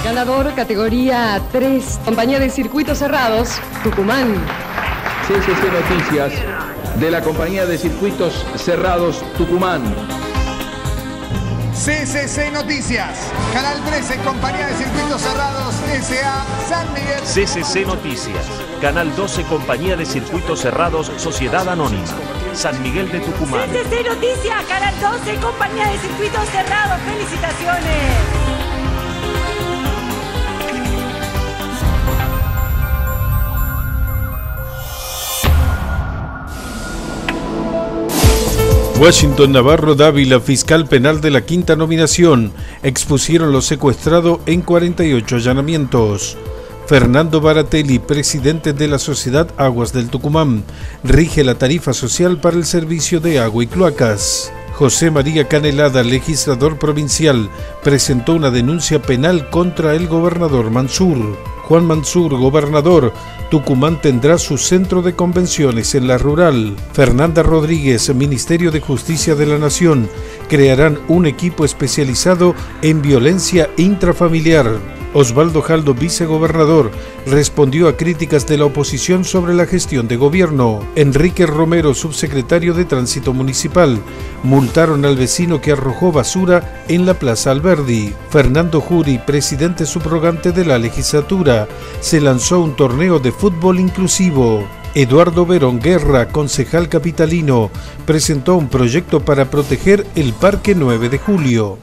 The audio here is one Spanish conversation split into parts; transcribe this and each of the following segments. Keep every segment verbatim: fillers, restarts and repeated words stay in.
Ganador categoría tres, Compañía de Circuitos Cerrados, Tucumán. C C C Noticias, de la Compañía de Circuitos Cerrados, Tucumán. C C C Noticias, Canal trece, Compañía de Circuitos Cerrados, S A San Miguel. C C C Noticias, Canal doce, Compañía de Circuitos Cerrados, Sociedad Anónima, San Miguel de Tucumán. C C C Noticias, Canal doce, Compañía de Circuitos Cerrados, felicitaciones. Washington Navarro Dávila, fiscal penal de la quinta nominación, expusieron lo secuestrado en cuarenta y ocho allanamientos. Fernando Baratelli, presidente de la Sociedad Aguas del Tucumán, rige la tarifa social para el servicio de agua y cloacas. José María Canelada, legislador provincial, presentó una denuncia penal contra el gobernador Mansur. Juan Mansur, gobernador, Tucumán tendrá su centro de convenciones en la rural. Fernanda Rodríguez, Ministerio de Justicia de la Nación, crearán un equipo especializado en violencia intrafamiliar. Osvaldo Jaldo, vicegobernador, respondió a críticas de la oposición sobre la gestión de gobierno. Enrique Romero, subsecretario de Tránsito Municipal, multaron al vecino que arrojó basura en la Plaza Alberdi. Fernando Juri, presidente subrogante de la legislatura, se lanzó un torneo de fútbol inclusivo. Eduardo Verón Guerra, concejal capitalino, presentó un proyecto para proteger el Parque nueve de julio.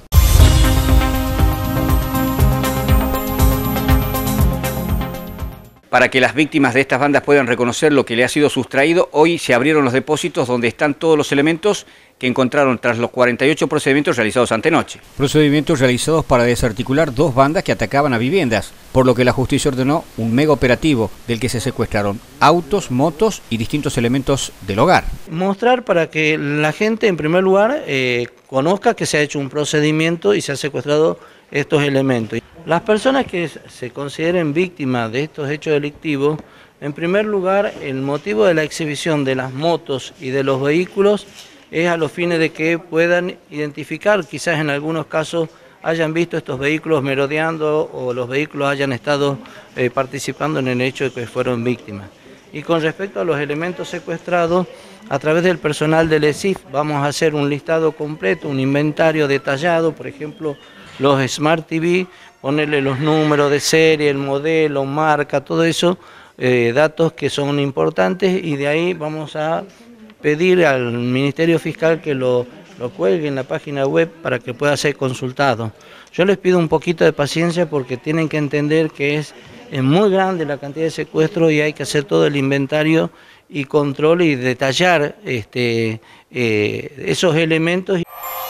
Para que las víctimas de estas bandas puedan reconocer lo que le ha sido sustraído, hoy se abrieron los depósitos donde están todos los elementos que encontraron tras los cuarenta y ocho procedimientos realizados antenoche. Procedimientos realizados para desarticular dos bandas que atacaban a viviendas, por lo que la justicia ordenó un mega operativo del que se secuestraron autos, motos y distintos elementos del hogar. Mostrar para que la gente, en primer lugar, eh, conozca que se ha hecho un procedimiento y se han secuestrado estos elementos. Las personas que se consideren víctimas de estos hechos delictivos, en primer lugar, el motivo de la exhibición de las motos y de los vehículos es a los fines de que puedan identificar, quizás en algunos casos hayan visto estos vehículos merodeando o los vehículos hayan estado eh, participando en el hecho de que fueron víctimas. Y con respecto a los elementos secuestrados, a través del personal del E S I F vamos a hacer un listado completo, un inventario detallado, por ejemplo, los Smart T V, ponerle los números de serie, el modelo, marca, todo eso, eh, datos que son importantes, y de ahí vamos a pedir al Ministerio Fiscal que lo, lo cuelgue en la página web para que pueda ser consultado. Yo les pido un poquito de paciencia porque tienen que entender que es, es muy grande la cantidad de secuestros y hay que hacer todo el inventario y control y detallar este, eh, esos elementos.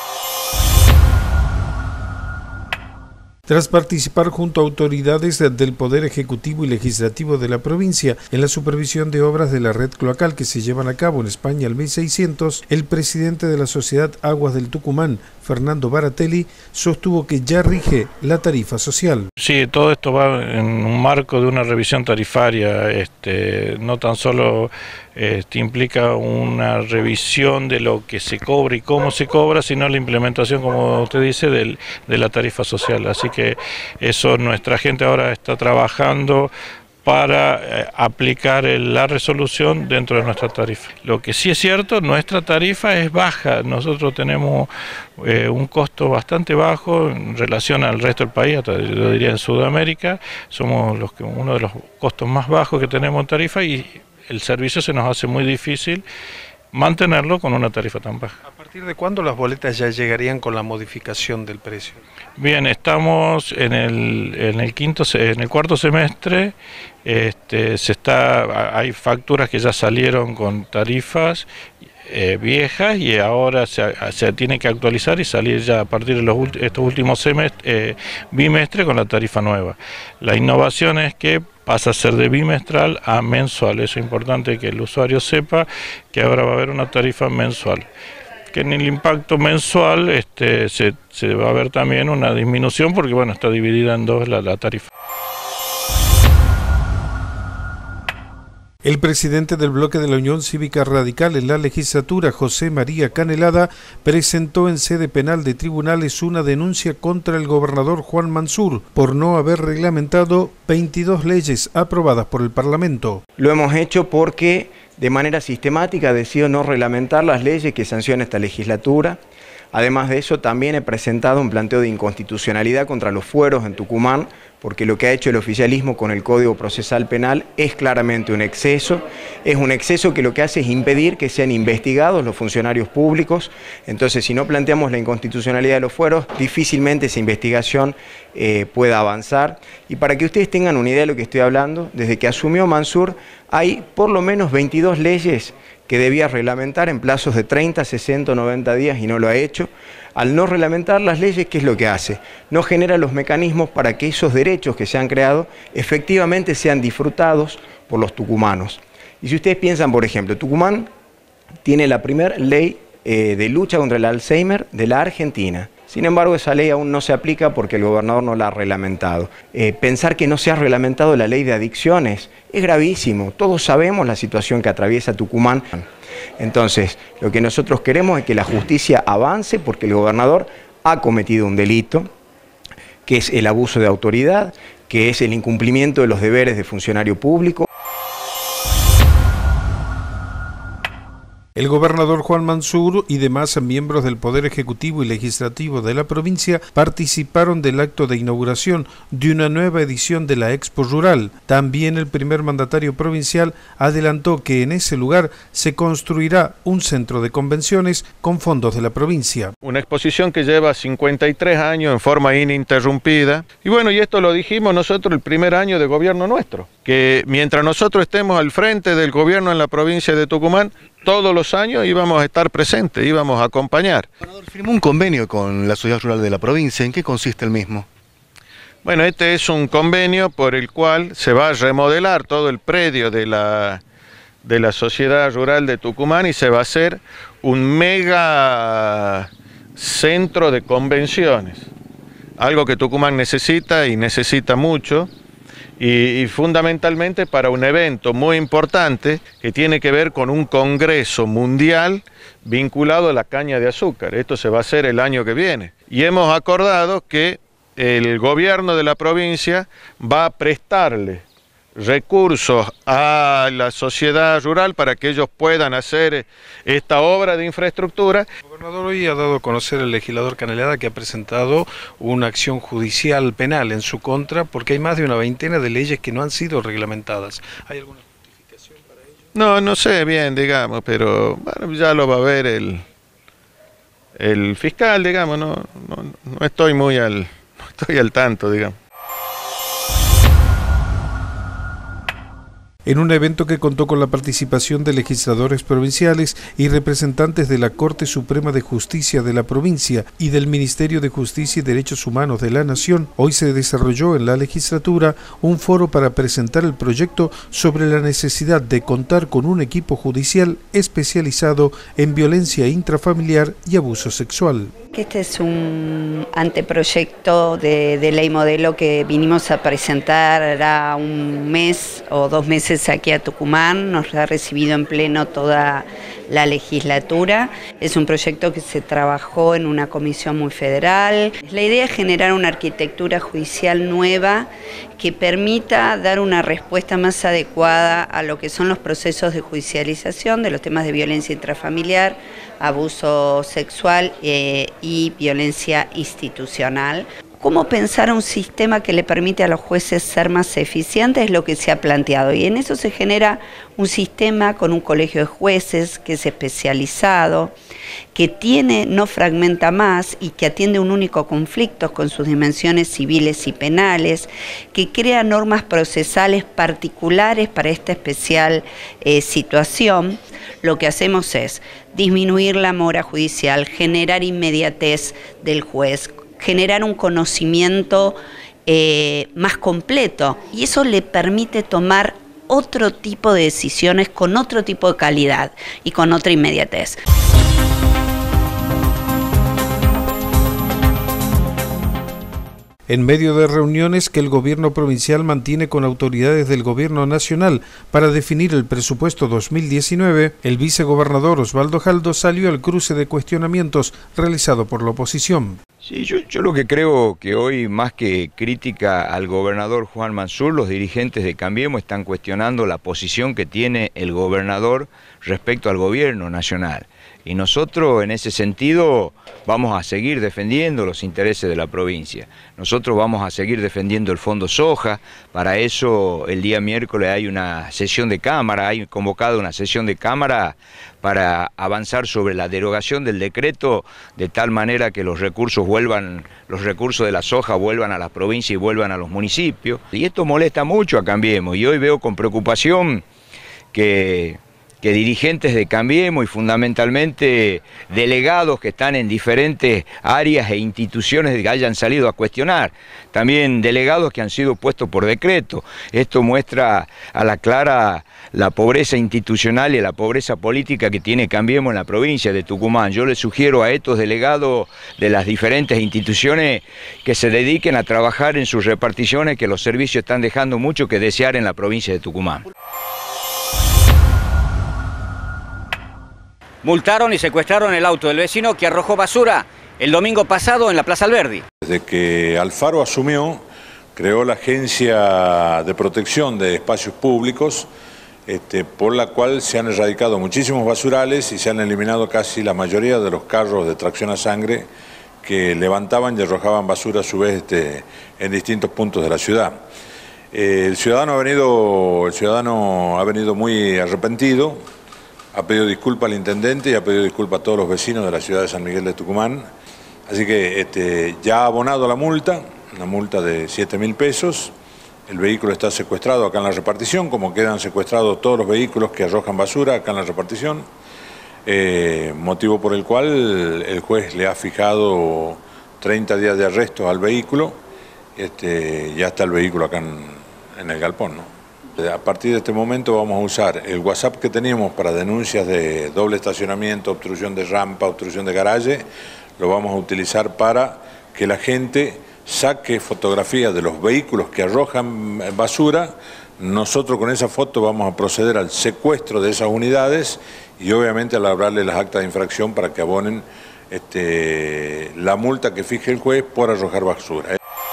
Tras participar junto a autoridades del Poder Ejecutivo y Legislativo de la provincia en la supervisión de obras de la red cloacal que se llevan a cabo en España al mil seiscientos, el presidente de la Sociedad Aguas del Tucumán, Fernando Baratelli, sostuvo que ya rige la tarifa social. Sí, todo esto va en un marco de una revisión tarifaria, este, no tan solo este, implica una revisión de lo que se cobra y cómo se cobra, sino la implementación, como usted dice, del, de la tarifa social. Así que eso nuestra gente ahora está trabajando para eh, aplicar el, la resolución dentro de nuestra tarifa. Lo que sí es cierto, nuestra tarifa es baja, nosotros tenemos eh, un costo bastante bajo en relación al resto del país, hasta yo diría en Sudamérica, somos los que, uno de los costos más bajos que tenemos en tarifa y el servicio se nos hace muy difícil mantenerlo con una tarifa tan baja. ¿A partir de cuándo las boletas ya llegarían con la modificación del precio? Bien, estamos en el, en el quinto, en el cuarto semestre, este, se está, hay facturas que ya salieron con tarifas eh, viejas y ahora se, se tiene que actualizar y salir ya a partir de los estos últimos semestres, eh, bimestres con la tarifa nueva. La innovación es que pasa a ser de bimestral a mensual. Eso es importante que el usuario sepa que ahora va a haber una tarifa mensual. Que en el impacto mensual este, se, se va a ver también una disminución porque bueno, está dividida en dos la, la tarifa. El presidente del bloque de la Unión Cívica Radical en la legislatura, José María Canelada, presentó en sede penal de tribunales una denuncia contra el gobernador Juan Mansur por no haber reglamentado veintidós leyes aprobadas por el Parlamento. Lo hemos hecho porque de manera sistemática decidió no reglamentar las leyes que sanciona esta legislatura. Además de eso, también he presentado un planteo de inconstitucionalidad contra los fueros en Tucumán, porque lo que ha hecho el oficialismo con el Código Procesal Penal es claramente un exceso. Es un exceso que lo que hace es impedir que sean investigados los funcionarios públicos. Entonces, si no planteamos la inconstitucionalidad de los fueros, difícilmente esa investigación eh, pueda avanzar. Y para que ustedes tengan una idea de lo que estoy hablando, desde que asumió Mansur, hay por lo menos veintidós leyes que debía reglamentar en plazos de treinta, sesenta, noventa días y no lo ha hecho. Al no reglamentar las leyes, ¿qué es lo que hace? No genera los mecanismos para que esos derechos que se han creado efectivamente sean disfrutados por los tucumanos. Y si ustedes piensan, por ejemplo, Tucumán tiene la primera ley eh, de lucha contra el Alzheimer de la Argentina. Sin embargo, esa ley aún no se aplica porque el gobernador no la ha reglamentado. Eh, pensar que no se ha reglamentado la ley de adicciones es gravísimo. Todos sabemos la situación que atraviesa Tucumán. Entonces, lo que nosotros queremos es que la justicia avance porque el gobernador ha cometido un delito, que es el abuso de autoridad, que es el incumplimiento de los deberes de funcionario público. El gobernador Juan Mansur y demás miembros del Poder Ejecutivo y Legislativo de la provincia participaron del acto de inauguración de una nueva edición de la Expo Rural. También el primer mandatario provincial adelantó que en ese lugar se construirá un centro de convenciones con fondos de la provincia. Una exposición que lleva cincuenta y tres años en forma ininterrumpida. Y bueno, y esto lo dijimos nosotros el primer año de gobierno nuestro, que mientras nosotros estemos al frente del gobierno en la provincia de Tucumán, todos los años íbamos a estar presentes, íbamos a acompañar. El gobernador firmó un convenio con la Sociedad Rural de la provincia. ¿En qué consiste el mismo? Bueno, este es un convenio por el cual se va a remodelar todo el predio de la, de la Sociedad Rural de Tucumán y se va a hacer un mega centro de convenciones. Algo que Tucumán necesita y necesita mucho. Y, y fundamentalmente para un evento muy importante que tiene que ver con un congreso mundial vinculado a la caña de azúcar. Esto se va a hacer el año que viene. Y hemos acordado que el gobierno de la provincia va a prestarle recursos a la sociedad rural para que ellos puedan hacer esta obra de infraestructura. El gobernador hoy ha dado a conocer al legislador Canelada que ha presentado una acción judicial penal en su contra porque hay más de una veintena de leyes que no han sido reglamentadas. ¿Hay alguna justificación para ello? No, no sé bien, digamos, pero bueno, ya lo va a ver el, el fiscal, digamos, no, no, no estoy muy al, no estoy al tanto, digamos. En un evento que contó con la participación de legisladores provinciales y representantes de la Corte Suprema de Justicia de la provincia y del Ministerio de Justicia y Derechos Humanos de la Nación, hoy se desarrolló en la legislatura un foro para presentar el proyecto sobre la necesidad de contar con un equipo judicial especializado en violencia intrafamiliar y abuso sexual. Este es un anteproyecto de, de ley modelo que vinimos a presentar hará un mes o dos meses aquí a Tucumán. Nos ha recibido en pleno toda la legislatura. Es un proyecto que se trabajó en una comisión muy federal. La idea es generar una arquitectura judicial nueva que permita dar una respuesta más adecuada a lo que son los procesos de judicialización de los temas de violencia intrafamiliar, abuso sexual eh, y violencia institucional. ¿Cómo pensar un sistema que le permite a los jueces ser más eficientes? Es lo que se ha planteado y en eso se genera un sistema con un colegio de jueces que es especializado, que tiene, no fragmenta más y que atiende un único conflicto con sus dimensiones civiles y penales, que crea normas procesales particulares para esta especial eh, situación. Lo que hacemos es disminuir la mora judicial, generar inmediatez del juez, generar un conocimiento eh, más completo y eso le permite tomar otro tipo de decisiones con otro tipo de calidad y con otra inmediatez. en medio de reuniones que el gobierno provincial mantiene con autoridades del gobierno nacional para definir el presupuesto dos mil diecinueve, el vicegobernador Osvaldo Jaldo salió al cruce de cuestionamientos realizado por la oposición. Sí, yo, yo lo que creo que hoy, más que crítica al gobernador Juan Mansur, los dirigentes de Cambiemos están cuestionando la posición que tiene el gobernador respecto al gobierno nacional. Y nosotros en ese sentido vamos a seguir defendiendo los intereses de la provincia. Nosotros vamos a seguir defendiendo el Fondo Soja. Para eso el día miércoles hay una sesión de Cámara, hay convocada una sesión de Cámara para avanzar sobre la derogación del decreto de tal manera que los recursos vuelvan, los recursos de la soja vuelvan a la provincia y vuelvan a los municipios. Y esto molesta mucho a Cambiemos y hoy veo con preocupación que... que dirigentes de Cambiemos y fundamentalmente delegados que están en diferentes áreas e instituciones que hayan salido a cuestionar, también delegados que han sido puestos por decreto. Esto muestra a la clara la pobreza institucional y la pobreza política que tiene Cambiemos en la provincia de Tucumán. Yo les sugiero a estos delegados de las diferentes instituciones que se dediquen a trabajar en sus reparticiones, que los servicios están dejando mucho que desear en la provincia de Tucumán. Multaron y secuestraron el auto del vecino que arrojó basura el domingo pasado en la Plaza Alberdi. Desde que Alfaro asumió, creó la Agencia de Protección de Espacios Públicos, este, por la cual se han erradicado muchísimos basurales y se han eliminado casi la mayoría de los carros de tracción a sangre que levantaban y arrojaban basura a su vez este, en distintos puntos de la ciudad. Eh, el ciudadano ha venido, el ciudadano ha venido muy arrepentido. Ha pedido disculpas al intendente y ha pedido disculpas a todos los vecinos de la ciudad de San Miguel de Tucumán. Así que este, ya ha abonado la multa, una multa de siete mil pesos. El vehículo está secuestrado acá en la repartición, como quedan secuestrados todos los vehículos que arrojan basura acá en la repartición. Eh, motivo por el cual el juez le ha fijado treinta días de arresto al vehículo. Este, ya está el vehículo acá en, en el galpón, ¿no? A partir de este momento vamos a usar el WhatsApp que teníamos para denuncias de doble estacionamiento, obstrucción de rampa, obstrucción de garaje, lo vamos a utilizar para que la gente saque fotografías de los vehículos que arrojan basura. Nosotros con esa foto vamos a proceder al secuestro de esas unidades y obviamente a labrarle las actas de infracción para que abonen este, la multa que fije el juez por arrojar basura.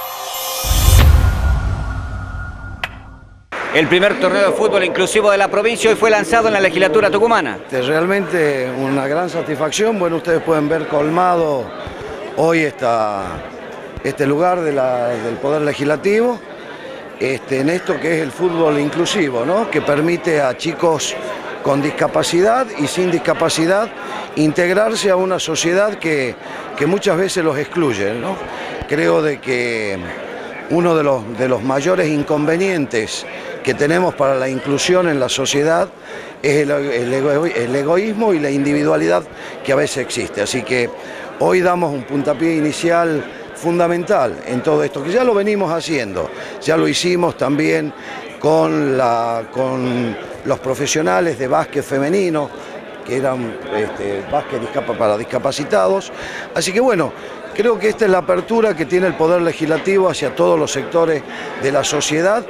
El primer torneo de fútbol inclusivo de la provincia hoy fue lanzado en la legislatura tucumana. Realmente una gran satisfacción. Bueno, ustedes pueden ver colmado hoy esta, este lugar de la, del Poder Legislativo, este, en esto que es el fútbol inclusivo, ¿no? Que permite a chicos con discapacidad y sin discapacidad integrarse a una sociedad que, que muchas veces los excluye, ¿no? Creo de que uno de los, de los mayores inconvenientes que tenemos para la inclusión en la sociedad es el, el, ego, el egoísmo y la individualidad que a veces existe. Así que hoy damos un puntapié inicial fundamental en todo esto, que ya lo venimos haciendo, ya lo hicimos también con, la, con los profesionales de básquet femenino, que eran este, básquet para discapacitados. Así que bueno, creo que esta es la apertura que tiene el Poder Legislativo hacia todos los sectores de la sociedad.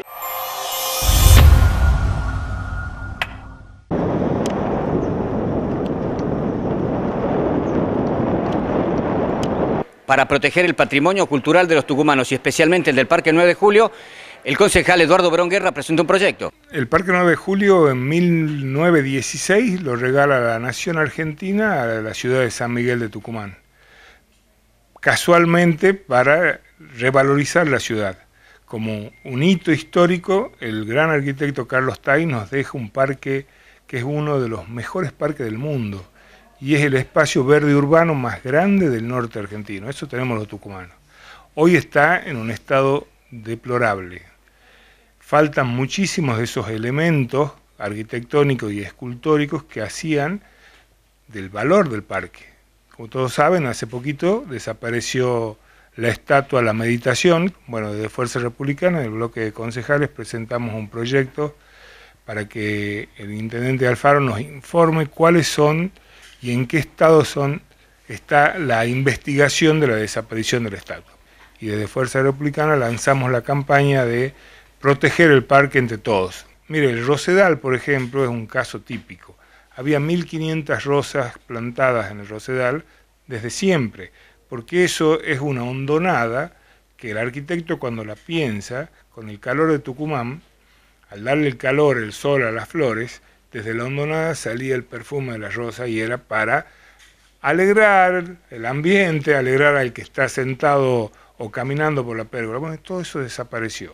Para proteger el patrimonio cultural de los tucumanos y especialmente el del Parque nueve de julio, el concejal Eduardo Verón Guerra presentó un proyecto. El Parque nueve de julio en mil novecientos dieciséis lo regala la Nación Argentina a la ciudad de San Miguel de Tucumán, casualmente para revalorizar la ciudad. Como un hito histórico, el gran arquitecto Carlos Tay nos deja un parque que es uno de los mejores parques del mundo y es el espacio verde urbano más grande del norte argentino. Eso tenemos los tucumanos. Hoy está en un estado deplorable. Faltan muchísimos de esos elementos arquitectónicos y escultóricos que hacían del valor del parque. Como todos saben, hace poquito desapareció la estatua La Meditación. Bueno, desde Fuerza Republicana, en el bloque de concejales, presentamos un proyecto para que el intendente Alfaro nos informe cuáles son y en qué estado son, está la investigación de la desaparición de la estatua. y desde Fuerza Republicana lanzamos la campaña de proteger el parque entre todos. Mire, el Rosedal, por ejemplo, es un caso típico. Había mil quinientas rosas plantadas en el Rosedal desde siempre, porque eso es una hondonada que el arquitecto, cuando la piensa, con el calor de Tucumán, al darle el calor, el sol a las flores, desde la hondonada salía el perfume de la rosa y era para alegrar el ambiente, alegrar al que está sentado o caminando por la pérgola. Bueno, todo eso desapareció.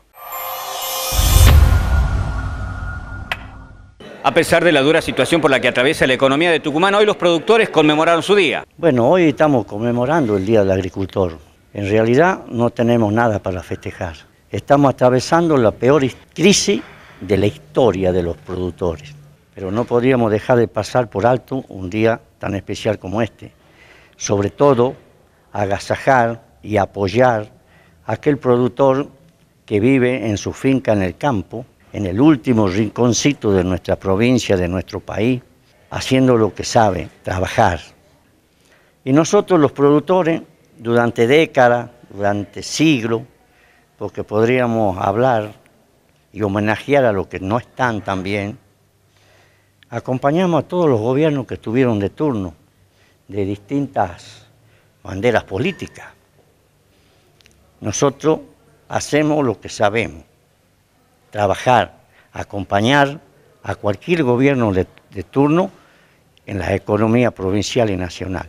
A pesar de la dura situación por la que atraviesa la economía de Tucumán, hoy los productores conmemoraron su día. Bueno, hoy estamos conmemorando el Día del Agricultor. En realidad no tenemos nada para festejar. Estamos atravesando la peor crisis de la historia de los productores. Pero no podríamos dejar de pasar por alto un día tan especial como este. Sobre todo, agasajar y apoyar a aquel productor que vive en su finca en el campo, en el último rinconcito de nuestra provincia, de nuestro país, haciendo lo que sabe, trabajar. Y nosotros los productores, durante décadas, durante siglos, porque podríamos hablar y homenajear a los que no están tan bien, acompañamos a todos los gobiernos que estuvieron de turno, de distintas banderas políticas. Nosotros hacemos lo que sabemos. Trabajar, acompañar a cualquier gobierno de, de turno en la economía provincial y nacional.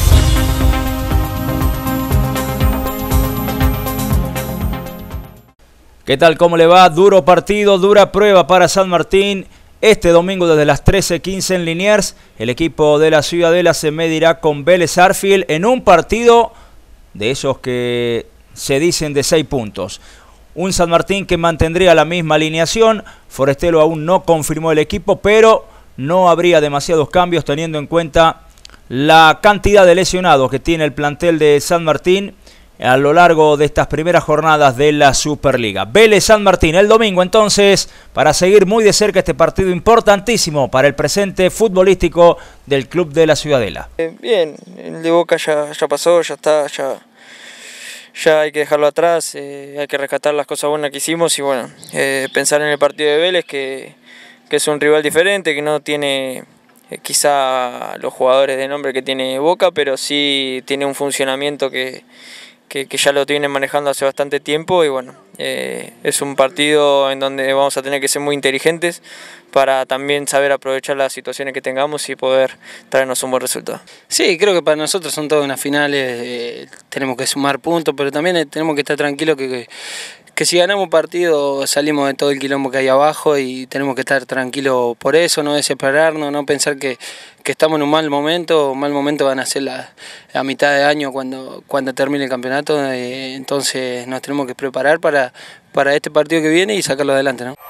¿Qué tal? ¿Cómo le va? Duro partido, dura prueba para San Martín. Este domingo desde las trece quince en Liniers, el equipo de la Ciudadela se medirá con Vélez Sarsfield en un partido de esos que se dicen de seis puntos. Un San Martín que mantendría la misma alineación. Forestelo aún no confirmó el equipo, pero no habría demasiados cambios teniendo en cuenta la cantidad de lesionados que tiene el plantel de San Martín a lo largo de estas primeras jornadas de la Superliga. Vélez San Martín el domingo entonces, para seguir muy de cerca este partido importantísimo para el presente futbolístico del club de la Ciudadela. Eh, bien, el de Boca ya, ya pasó, ya está, ya... Ya hay que dejarlo atrás, eh, hay que rescatar las cosas buenas que hicimos y bueno, eh, pensar en el partido de Vélez, que, que es un rival diferente, que no tiene eh, quizá los jugadores de nombre que tiene Boca, pero sí tiene un funcionamiento que, que, que ya lo tienen manejando hace bastante tiempo y bueno, eh, es un partido en donde vamos a tener que ser muy inteligentes para también saber aprovechar las situaciones que tengamos y poder traernos un buen resultado. Sí, creo que para nosotros son todas unas finales, eh, tenemos que sumar puntos, pero también eh, tenemos que estar tranquilos que, que, que si ganamos partido salimos de todo el quilombo que hay abajo y tenemos que estar tranquilos por eso, no desesperarnos, no pensar que, que estamos en un mal momento, un mal momento van a ser la, a mitad de año cuando, cuando termine el campeonato, eh, entonces nos tenemos que preparar para, para este partido que viene y sacarlo adelante, ¿no?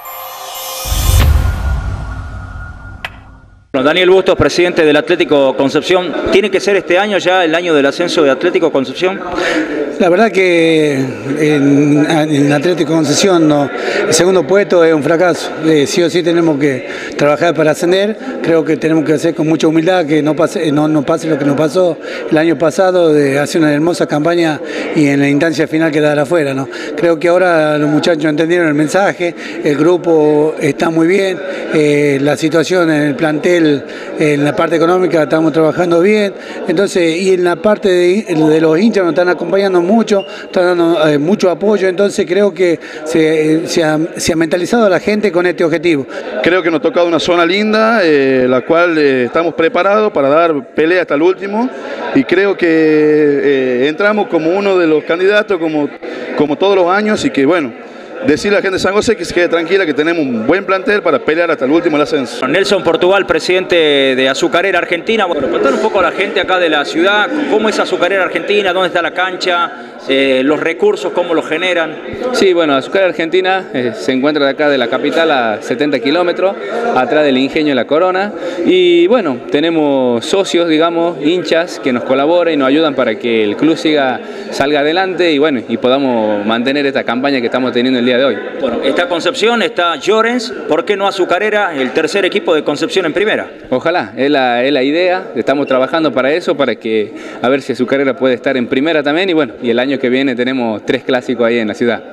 Daniel Bustos, presidente del Atlético Concepción, ¿tiene que ser este año ya el año del ascenso de Atlético Concepción? La verdad que en, en Atlético Concepción no, el segundo puesto es un fracaso, eh, sí o sí tenemos que trabajar para ascender, creo que tenemos que hacer con mucha humildad que no pase, no, no pase lo que nos pasó el año pasado, de hacer una hermosa campaña y en la instancia final quedar afuera, ¿no? Creo que ahora los muchachos entendieron el mensaje, el grupo está muy bien, eh, la situación en el plantel, en la parte económica estamos trabajando bien, entonces y en la parte de, de los hinchas nos están acompañando mucho, están dando eh, mucho apoyo, entonces creo que se, se, ha, se ha mentalizado a la gente con este objetivo. Creo que nos ha tocado una zona linda, eh, la cual eh, estamos preparados para dar pelea hasta el último y creo que eh, entramos como uno de los candidatos como, como todos los años y que bueno, decirle a la gente de San José que se quede tranquila, que tenemos un buen plantel para pelear hasta el último el ascenso. Nelson Portugal, presidente de Azucarera Argentina. Bueno, contar un poco a la gente acá de la ciudad, cómo es Azucarera Argentina, dónde está la cancha, eh, los recursos, cómo los generan. Sí, bueno, Azucarera Argentina eh, se encuentra de acá de la capital a setenta kilómetros, atrás del Ingenio La Corona. Y bueno, tenemos socios, digamos, hinchas que nos colaboran y nos ayudan para que el club siga, salga adelante y bueno, y podamos mantener esta campaña que estamos teniendo el día día de hoy. Bueno, está Concepción, está Llorens, ¿por qué no Azucarera, el tercer equipo de Concepción en primera? Ojalá, es la, es la idea, estamos trabajando para eso, para que a ver si Azucarera puede estar en primera también y bueno, y el año que viene tenemos tres clásicos ahí en la ciudad.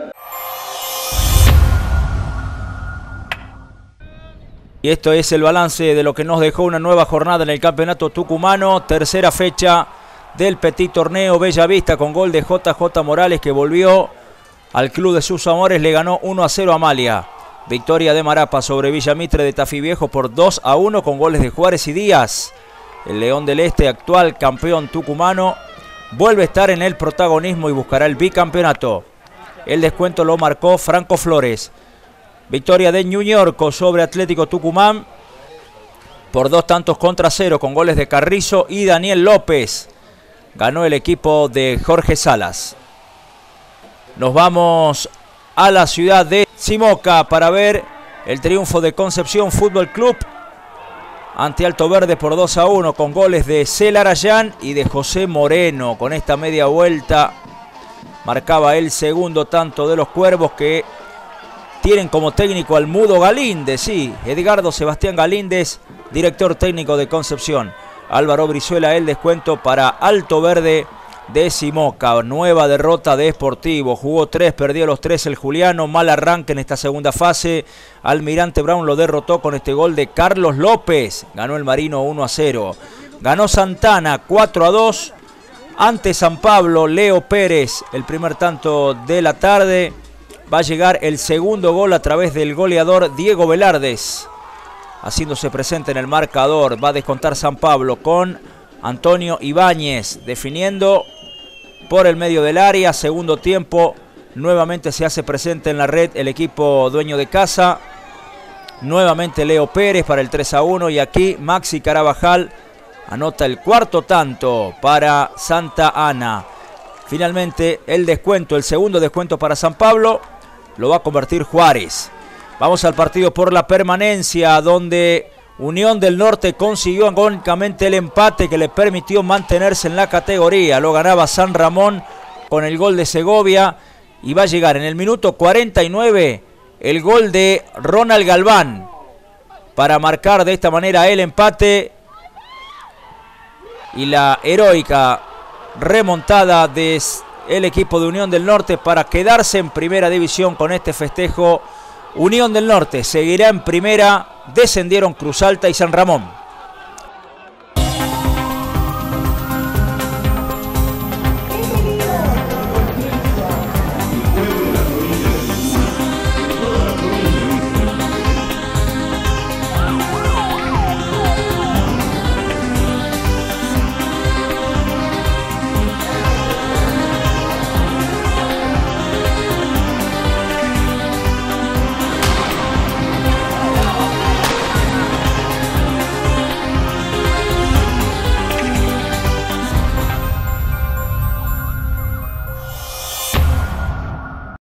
Y esto es el balance de lo que nos dejó una nueva jornada en el campeonato tucumano, tercera fecha del Petit Torneo. Bellavista con gol de J J Morales, que volvió al club de sus amores, le ganó uno a cero a Amalia. Victoria de Marapa sobre Villamitre de Tafí Viejo por dos a uno con goles de Juárez y Díaz. El León del Este, actual campeón tucumano, vuelve a estar en el protagonismo y buscará el bicampeonato. El descuento lo marcó Franco Flores. Victoria de Ñuñorco sobre Atlético Tucumán por dos tantos contra cero con goles de Carrizo y Daniel López. Ganó el equipo de Jorge Salas. Nos vamos a la ciudad de Simoca para ver el triunfo de Concepción Fútbol Club ante Alto Verde por dos a uno con goles de Cel Arayán y de José Moreno. Con esta media vuelta marcaba el segundo tanto de los Cuervos, que tienen como técnico al Mudo Galíndez, sí, Edgardo Sebastián Galíndez, director técnico de Concepción. Álvaro Brizuela, el descuento para Alto Verde de Simoca. Nueva derrota de Sportivo, jugó tres, perdió los tres el Juliano. Mal arranque en esta segunda fase. Almirante Brown lo derrotó con este gol de Carlos López. Ganó el Marino uno a cero. Ganó Santana cuatro a dos ante San Pablo. Leo Pérez, el primer tanto de la tarde. Va a llegar el segundo gol a través del goleador Diego Velardes, haciéndose presente en el marcador. Va a descontar San Pablo con Antonio Ibáñez definiendo por el medio del área. Segundo tiempo, nuevamente se hace presente en la red el equipo dueño de casa. Nuevamente Leo Pérez para el tres a uno, y aquí Maxi Carabajal anota el cuarto tanto para Santa Ana. Finalmente el descuento, el segundo descuento para San Pablo, lo va a convertir Juárez. Vamos al partido por la permanencia, donde Unión del Norte consiguió agónicamente el empate que le permitió mantenerse en la categoría. Lo ganaba San Ramón con el gol de Segovia, y va a llegar en el minuto cuarenta y nueve el gol de Ronald Galván para marcar de esta manera el empate y la heroica remontada de el equipo de Unión del Norte para quedarse en primera división con este festejo. Unión del Norte seguirá en primera, descendieron Cruz Alta y San Ramón.